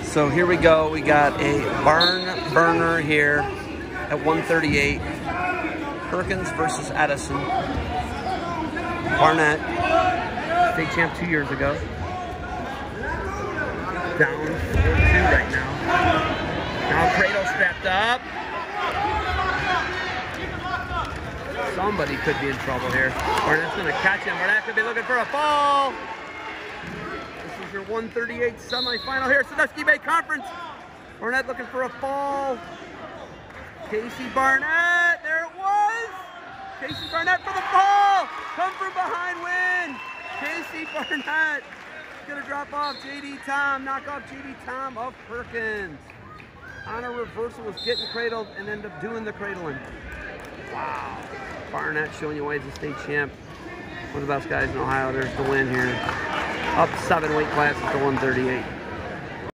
So here we go. We got a barn burner here at 138. Perkins versus Edison. Barnett, state champ 2 years ago. Down 4-2 right now. Now Cradle stepped up. Somebody could be in trouble here. Barnett's going to catch him. Barnett could be looking for a fall. This is your 138 semifinal here. Sandusky Bay Conference. Barnett looking for a fall. Casey Barnett. There it was. Casey Barnett for the fall. Come from behind win. Casey Barnett. Going to drop off J.D. Tom. Knock off J.D. Tom of Perkins. On a reversal was getting cradled and ended up doing the cradling. Wow. Barnett showing you why he's a state champ. One of the best guys in Ohio. There's the win here. Up 7 weight classes to 138.